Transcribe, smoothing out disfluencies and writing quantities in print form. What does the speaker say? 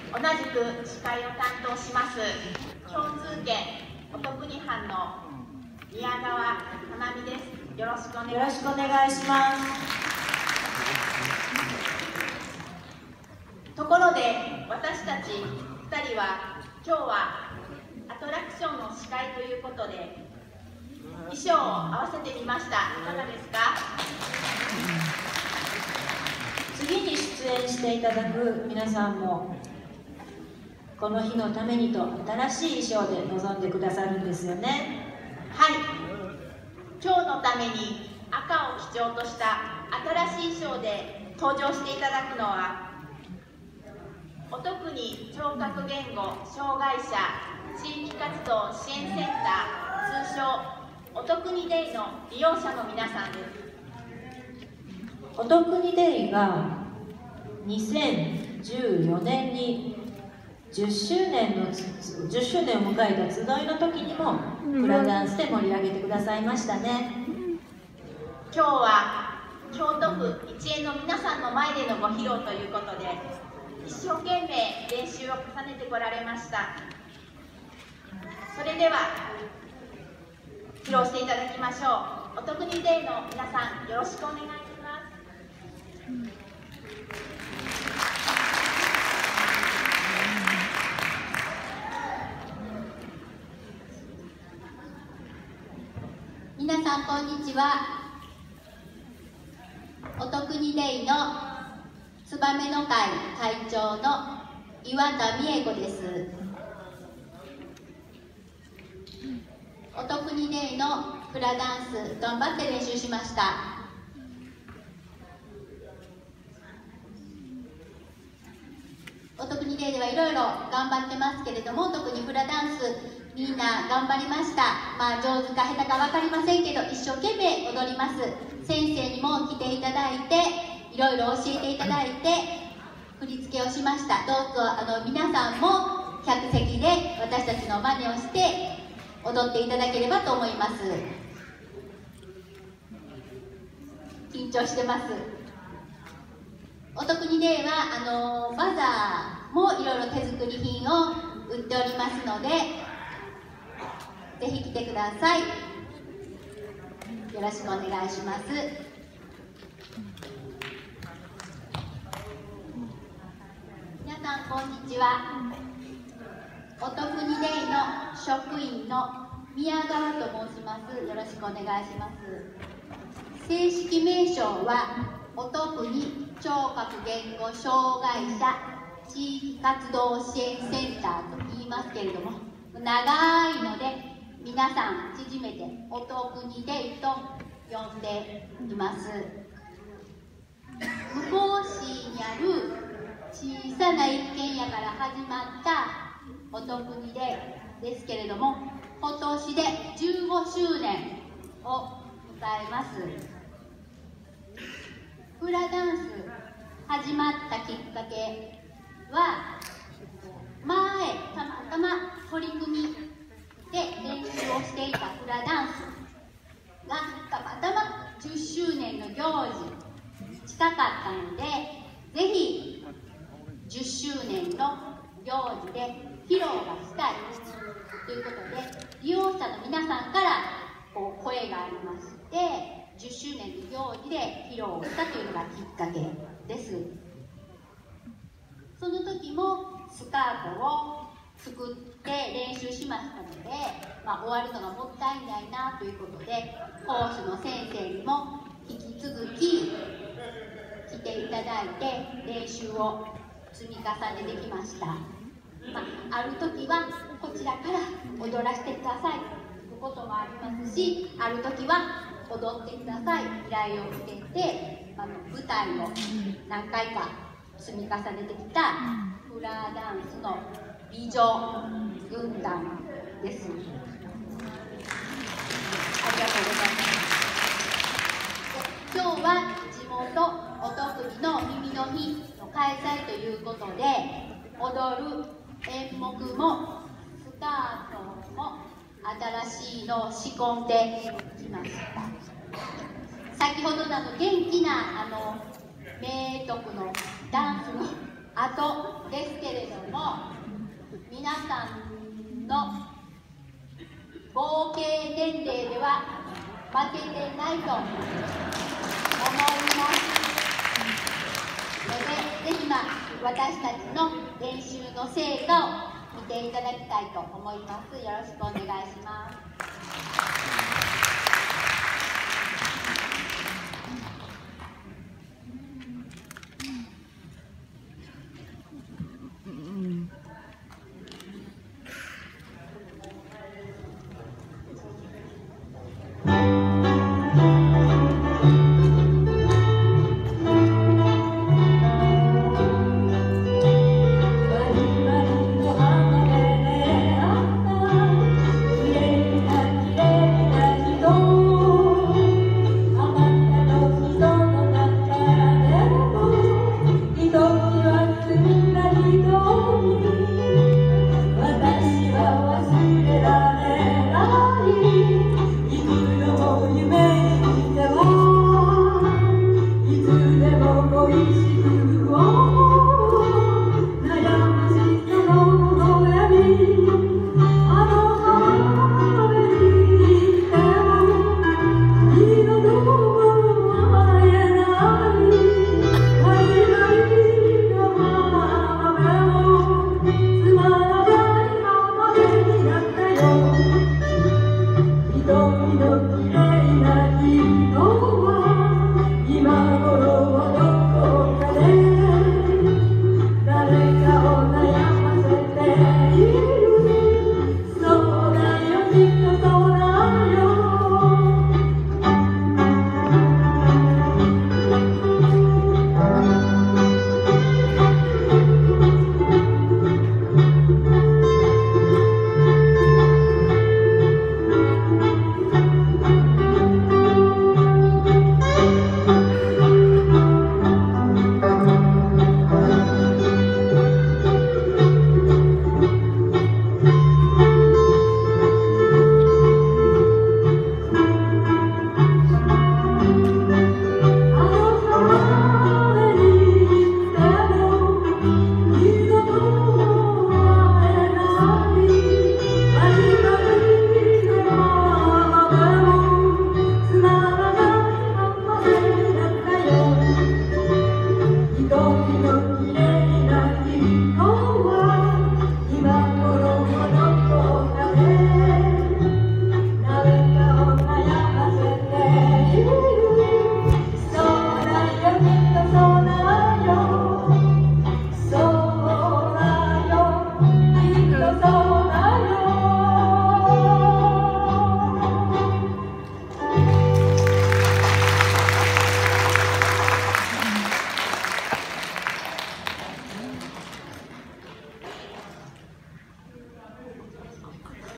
同じく司会を担当します共通県音国藩の宮川かなみです。よろしくお願いします。ところで私たち2人は今日はアトラクションの司会ということで衣装を合わせてみました。いかがですか？ 次に出演していただく皆さんもこの日のためにと新しい衣装で臨んでくださるんですよね。 はい、今日のために赤を基調とした新しい衣装で登場していただくのは音国聴覚言語障害者地域活動支援センター通称音国デイの利用者の皆さんです。 音国デイが2014年に10周年を迎えた集いの時にもフラダンスで盛り上げてくださいましたね。 今日は京都府一円の皆さんの前でのご披露ということで一生懸命練習を重ねてこられました。それでは披露していただきましょう。音国デイの皆さんよろしくお願いします。 皆さんこんにちは。音国デイのツバメの会会長の岩田美恵子です。音国デイのフラダンス頑張って練習しました。音国デイではいろいろ頑張ってますけれども、特にフラダンスみんな頑張りました。上手か下手か分かりませんけど一生懸命踊ります。先生にも来ていただいていろいろ教えていただいて振り付けをしました。どうぞ皆さんも客席で私たちの真似をして踊っていただければと思います。緊張してます。音国ではバザーもいろいろ手作り品を売っておりますのでぜひ来てください。よろしくお願いします。皆さんこんにちは。音国デイの職員の宮川と申します。よろしくお願いします。正式名称は音国聴覚言語障害者地域活動支援センターと言いますけれども、長いので皆さん縮めて音国デイと呼んでいます。向こう市にある小さな一軒家から始まった音国デイですけれども、今年で15周年を迎えます。フラダンス始まったきっかけは前たまたま取り組みで練習をしていたフラダンスがたまたま10周年の行事近かったのでぜひ10周年の行事で披露がしたいということで利用者の皆さんから声がありまして10周年の行事で披露をしたというのがきっかけです。その時もスカートを作って練習しましたので、終わるのがもったいないなということで講師の先生にも引き続き来ていただいて練習を積み重ねてきました。ある時はこちらから踊らせてくださいということもありますし、ある時は踊ってください依頼を受けて舞台を何回か積み重ねてきたフラダンスの美女軍団です。ありがとうございます。今日は地元音国の耳の日の開催ということで踊る演目もスカートも新しいのを仕込んできました。先ほどの元気な明徳のダンスの後ですけれども、皆さんの合計年齢では負けてないと思いますので、ぜひ私たちの練習の成果を見ていただきたいと思います。よろしくお願いします。